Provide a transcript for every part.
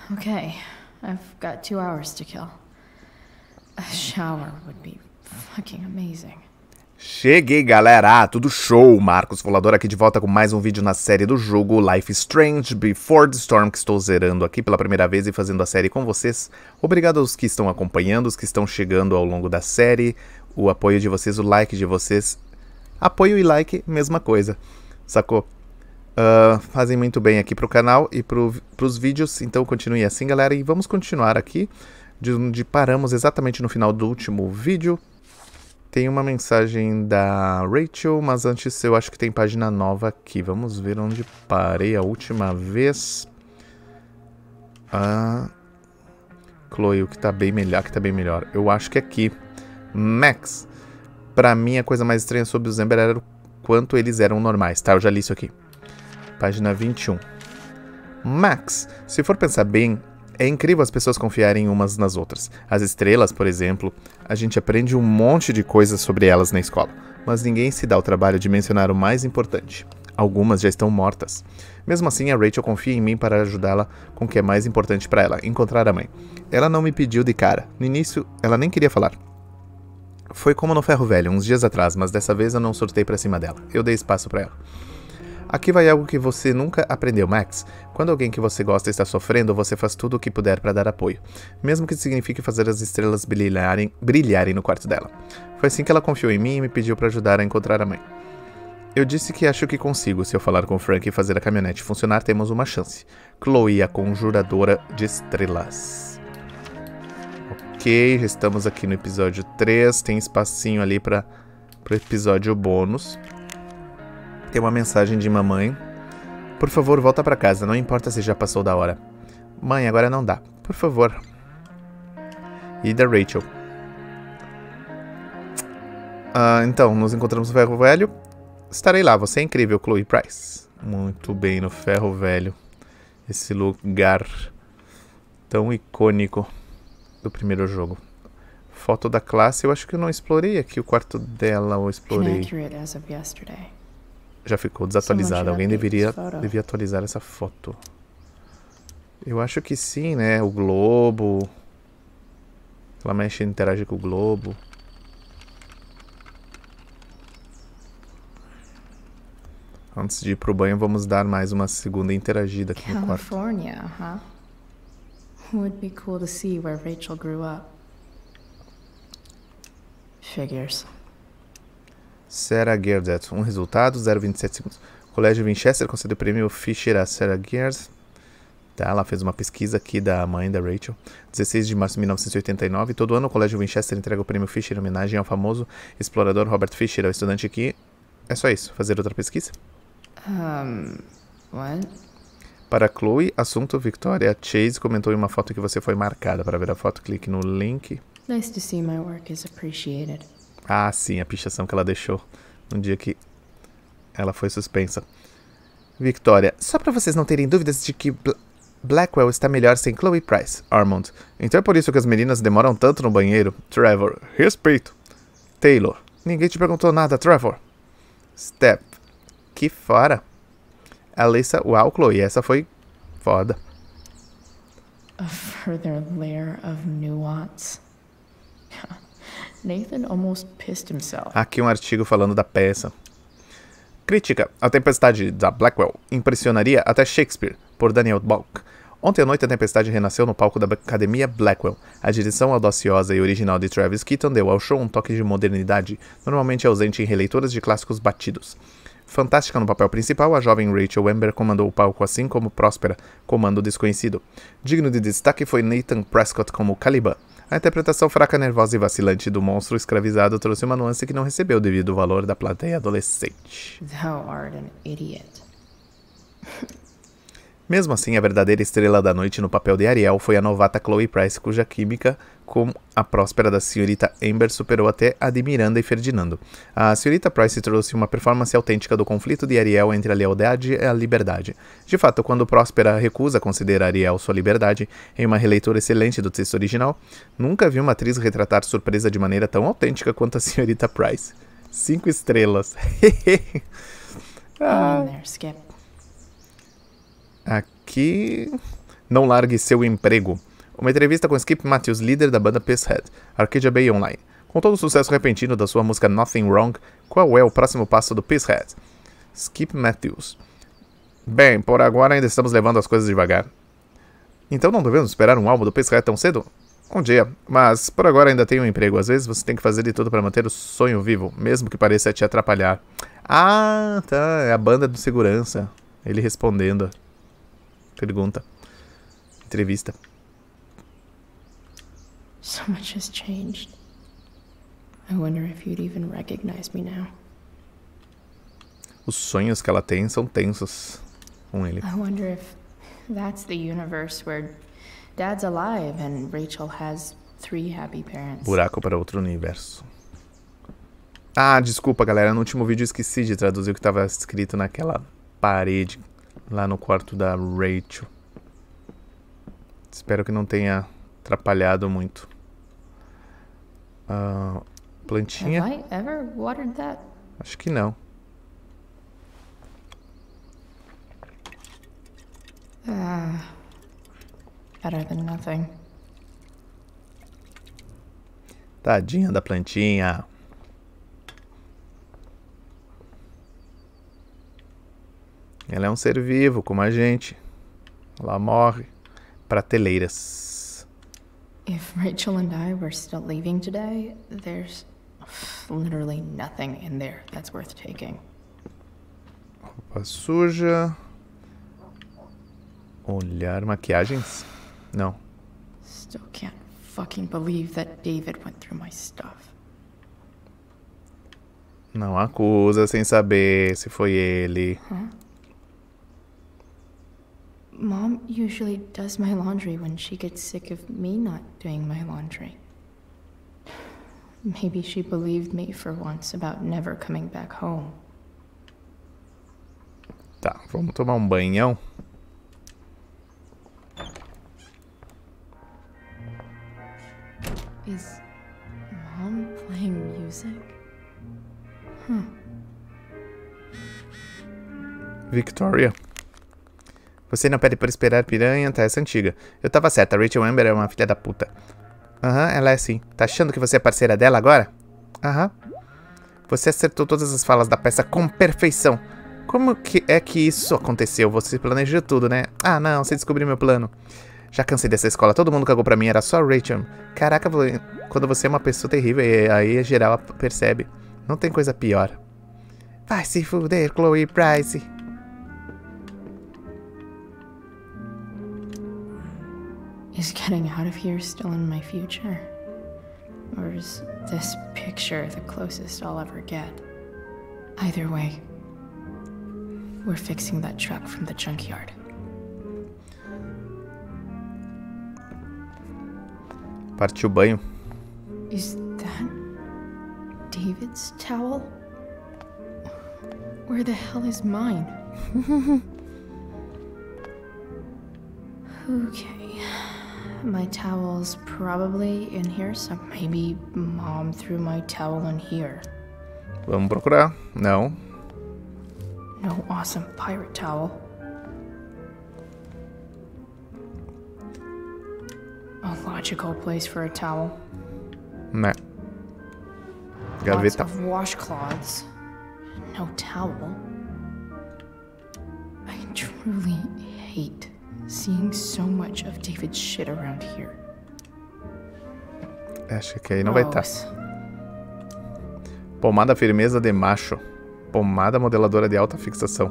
Okay, I've got 2 hours to kill. A shower would be fucking amazing. Cheguei, galera! Tudo show! Marcos Volador aqui de volta com mais um vídeo na série do jogo Life is Strange Before the Storm, que estou zerando aqui pela primeira vez e fazendo a série com vocês. Obrigado aos que estão acompanhando, os que estão chegando ao longo da série, o apoio de vocês, o like de vocês. Apoio e like, mesma coisa, sacou? Fazem muito bem aqui pro canal e pros vídeos, então continue assim, galera, e vamos continuar aqui de onde paramos exatamente no final do último vídeo. Tem uma mensagem da Rachel, mas antes eu acho que tem página nova aqui. Vamos ver onde parei a última vez. Chloe, o que tá bem melhor, Eu acho que aqui. Max. Pra mim, a coisa mais estranha sobre os Ember era o quanto eles eram normais, tá? Eu já li isso aqui. Página 21. Max, se for pensar bem, é incrível as pessoas confiarem umas nas outras. As estrelas, por exemplo, a gente aprende um monte de coisas sobre elas na escola, mas ninguém se dá o trabalho de mencionar o mais importante. Algumas já estão mortas. Mesmo assim, a Rachel confia em mim para ajudá-la com o que é mais importante para ela, encontrar a mãe. Ela não me pediu de cara. No início, ela nem queria falar. Foi como no Ferro Velho, uns dias atrás, mas dessa vez eu não surtei pra cima dela. Eu dei espaço pra ela. Aqui vai algo que você nunca aprendeu, Max. Quando alguém que você gosta está sofrendo, você faz tudo o que puder para dar apoio, mesmo que signifique fazer as estrelas brilharem no quarto dela. Foi assim que ela confiou em mim e me pediu para ajudar a encontrar a mãe. Eu disse que acho que consigo. Se eu falar com o Frank e fazer a caminhonete funcionar, temos uma chance. Chloe, a conjuradora de estrelas. Ok, já estamos aqui no episódio 3. Tem espacinho ali para o episódio bônus. Tem uma mensagem de mamãe. Por favor, volta pra casa, não importa se já passou da hora. Mãe, agora não dá. Por favor. E da Rachel. Então, nos encontramos no Ferro Velho. Estarei lá, você é incrível, Chloe Price. Muito bem, no Ferro Velho. Esse lugar tão icônico do primeiro jogo. Foto da classe, eu acho que eu não explorei aqui o quarto dela, ou explorei. Já ficou desatualizada. Alguém devia atualizar essa foto. Eu acho que sim, né? O globo. Ela mexe e interage com o globo. Antes de ir pro banho, vamos dar mais uma segunda interagida aqui no quarto. California, huh? Would be cool to see where Rachel grew up. Figures. Sarah Gerdet, um resultado, 0,27 segundos. Colégio Winchester concedeu o prêmio Fisher a Sarah Gerdet. Tá, ela fez uma pesquisa aqui da mãe da Rachel. 16 de março de 1989. Todo ano o Colégio Winchester entrega o prêmio Fisher em homenagem ao famoso explorador Robert Fisher. O estudante aqui. É só isso, fazer outra pesquisa? What? Para Chloe, assunto Victoria Chase comentou em uma foto que você foi marcada. Para ver a foto, clique no link. Nice to see my work is appreciated. Ah, sim, a pichação que ela deixou no dia que ela foi suspensa. Victoria, só pra vocês não terem dúvidas de que Blackwell está melhor sem Chloe Price. Armand, então é por isso que as meninas demoram tanto no banheiro. Trevor, respeito. Taylor, ninguém te perguntou nada, Trevor. Step, que fora. Alyssa, uau, Chloe, essa foi foda. A further layer of nuance. Nathan almost pissed himself. Aqui um artigo falando da peça. Crítica. A Tempestade da Blackwell impressionaria até Shakespeare, por Daniel Balk. Ontem à noite a Tempestade renasceu no palco da Academia Blackwell. A direção audaciosa e original de Travis Keaton deu ao show um toque de modernidade, normalmente ausente em releituras de clássicos batidos. Fantástica no papel principal, a jovem Rachel Amber comandou o palco, assim como Próspera comanda o desconhecido. Digno de destaque foi Nathan Prescott como Caliban. A interpretação fraca, nervosa e vacilante do monstro escravizado trouxe uma nuance que não recebeu devido ao valor da plateia adolescente. Thou art an idiot. Mesmo assim, a verdadeira estrela da noite no papel de Ariel foi a novata Chloe Price, cuja química com a próspera da senhorita Amber superou até a de Miranda e Ferdinando. A senhorita Price trouxe uma performance autêntica do conflito de Ariel entre a lealdade e a liberdade. De fato, quando Próspera recusa considerar Ariel sua liberdade, em uma releitura excelente do texto original, nunca vi uma atriz retratar surpresa de maneira tão autêntica quanto a senhorita Price. 5 estrelas. Hang in there, Skip. Aqui Não largue seu emprego. Uma entrevista com Skip Matthews, líder da banda Pisshead, Arcadia Bay Online. Com todo o sucesso repentino da sua música Nothing Wrong, qual é o próximo passo do Pisshead? Skip Matthews. Bem, por agora ainda estamos levando as coisas devagar. Então não devemos esperar um álbum do Pisshead tão cedo? Um dia, mas por agora ainda tenho um emprego. Às vezes você tem que fazer de tudo para manter o sonho vivo, mesmo que pareça te atrapalhar. Ah, tá, é a banda do segurança. Ele respondendo. Pergunta. Entrevista. So much has changed. I wonder if you'd even recognize me now. Os sonhos que ela tem são tensos com ele. I wonder if that's the universe where Dad's alive and Rachel has 3 happy parents. Buraco para outro universo. Ah, desculpa, galera. No último vídeo eu esqueci de traduzir o que estava escrito naquela parede lá no quarto da Rachel. Espero que não tenha atrapalhado muito. Plantinha? Have I ever watered that? Acho que não. Better than nothing. Tadinha da plantinha. Ela é um ser vivo, como a gente. Ela morre. Prateleiras. If Rachel and I were still leaving today, there's literally nothing in there that's worth taking. Roupa suja. Olhar maquiagens? Não. Still can't fucking believe that David went through my stuff. Não acusa sem saber se foi ele. Mom usually does my laundry when she gets sick of me not doing my laundry. Maybe she believed me for once about never coming back home. Tá, vamos tomar um banhão. Is Mom playing music? Victoria. Você não pede por esperar, piranha? Tá, essa é antiga. Eu tava certa, Rachel Amber é uma filha da puta. Aham, ela é sim. Tá achando que você é parceira dela agora? Aham. Você acertou todas as falas da peça com perfeição. Como que é que isso aconteceu? Você planejou tudo, né? Ah, não, você descobriu meu plano. Já cansei dessa escola, todo mundo cagou pra mim, era só Rachel. Caraca, quando você é uma pessoa terrível, aí geral percebe. Não tem coisa pior. Vai se fuder, Chloe Price. Is getting out of here still in my future? Or is this picture the closest I'll ever get? Either way, we're fixing that truck from the junkyard. Partiu o banho. Is that David's towel? Where the hell is mine? Okay. My towel's probably in here, so maybe Mom threw my towel in here. Vamos procurar. Não. No awesome pirate towel. A logical place for a towel. Né. Lots Gaveta. of washcloths. No towel. I truly hate seeing so much of David's shit around here. Acho que aí não vai estar. Gross. Pomada firmeza de macho. Pomada modeladora de alta fixação.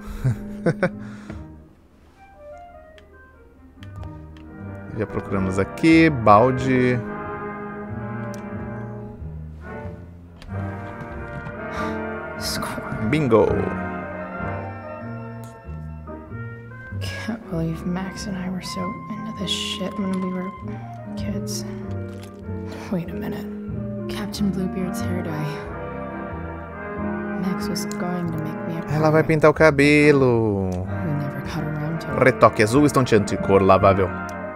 Já procuramos aqui. Balde. Score. Bingo. Can't believe Max and I were so into this shit when we were kids. Wait a minute. Captain Bluebeard's hair dye. Max was going to make me a Ela vai pirate. pintar o cabelo. We never got around to it. Retoque azul estonteante, cor lavável.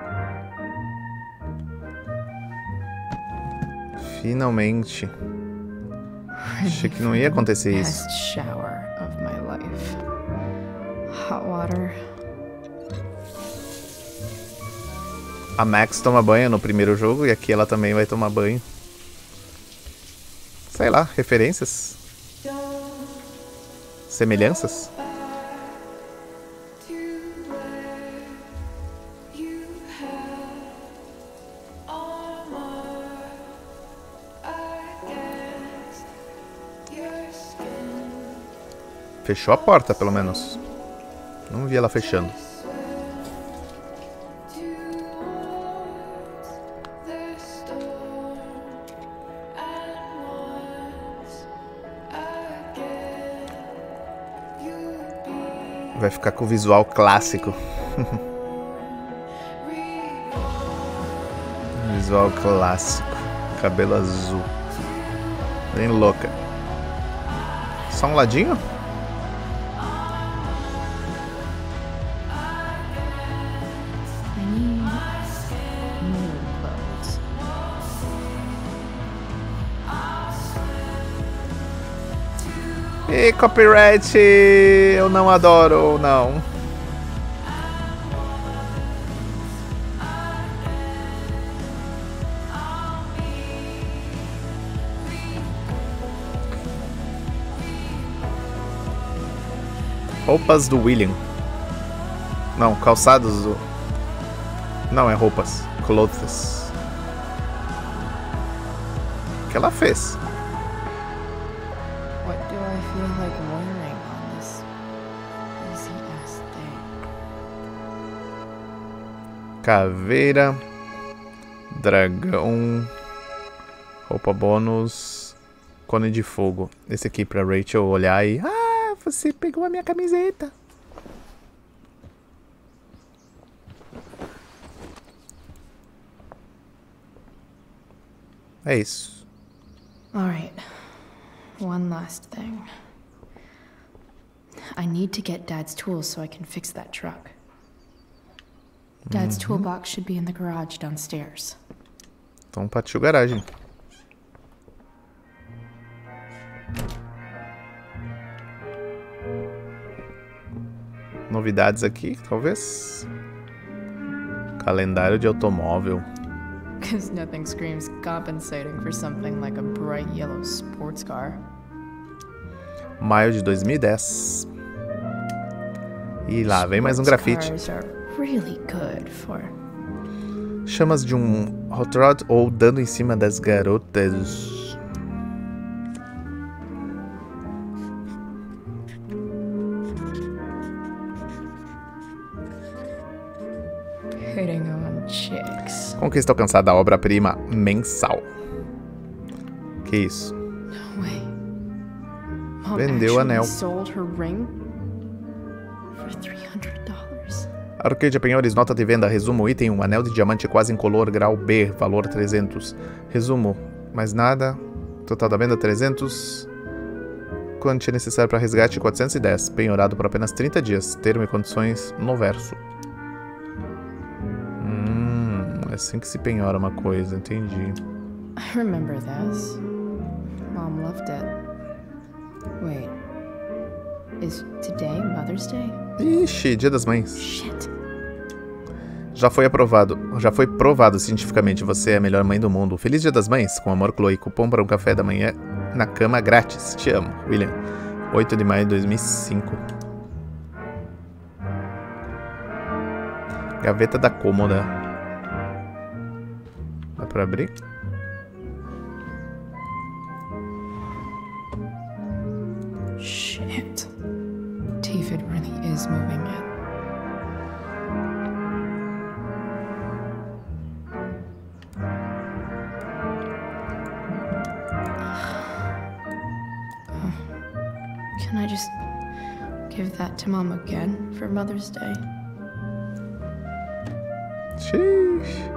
Finalmente. Achei que não ia acontecer isso. Best shower of my life. Hot water. A Max toma banho no primeiro jogo e aqui ela também vai tomar banho. Sei lá, referências? Semelhanças? Fechou a porta, pelo menos. Não vi ela fechando. Vai ficar com o visual clássico. Visual clássico. Cabelo azul. Bem louca. Só um ladinho? E copyright, eu não adoro ou não. Roupas do William. Não, calçados do... Não, é roupas. Clothes. O que ela fez? Caveira, dragão, roupa bônus, cone de fogo. Esse aqui pra Rachel olhar e... Ah, você pegou a minha camiseta. É isso. Alright. One last thing. I need to get Dad's tools so I can fix that truck. Dad's toolbox should be in the garage downstairs. Então partiu garagem. Novidades aqui, talvez. Calendário de automóvel. Because nothing screams compensating for something like a bright yellow sports car. Maio de 2010. E lá vem mais um grafite. Really good for... Chamas de um hot rod ou dando em cima das garotas. Hitting on chicks. Conquista alcançada, obra-prima mensal. Que isso? No way. Mom Vendeu o anel. sold her ring for $300. Arcade Penhores, nota de venda, resumo, item 1, anel de diamante quase incolor, grau B, valor 300. Resumo, mais nada, total da venda 300. Quantia necessário para resgate 410, penhorado por apenas 30 dias, termo e condições no verso. É assim que se penhora uma coisa, entendi. I remember this. Mom loved it. Wait. Is today Mother's Day? Ixi, Dia das Mães. Shit. Já foi provado cientificamente, você é a melhor mãe do mundo. Feliz Dia das Mães, com amor, Chloe. Cupom para um café da manhã na cama grátis. Te amo, William. 8 de maio de 2005. Gaveta da cômoda. Dá pra abrir? Shit. David really is moving it. Can I just give that to Mom again for Mother's Day? Sheesh.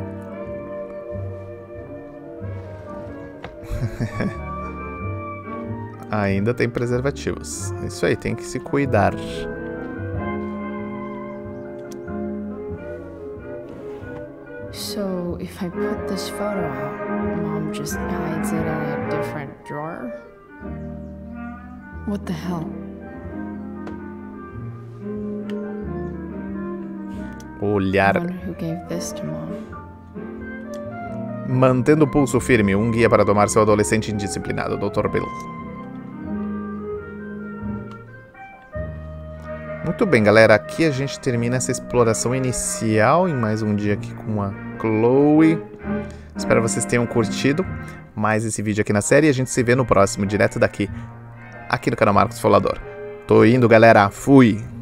Ainda tem preservativos. Isso aí, tem que se cuidar. So, if I put this photo out, Mom just hides it in a different drawer? What the hell? Olhar. I wonder who gave this to Mom. Mantendo o pulso firme, um guia para domar seu adolescente indisciplinado, Dr. Bill. Muito bem, galera. Aqui a gente termina essa exploração inicial em mais um dia aqui com a Chloe. Espero que vocês tenham curtido mais esse vídeo aqui na série. E a gente se vê no próximo, direto daqui, aqui no canal Marcos Folador. Tô indo, galera. Fui!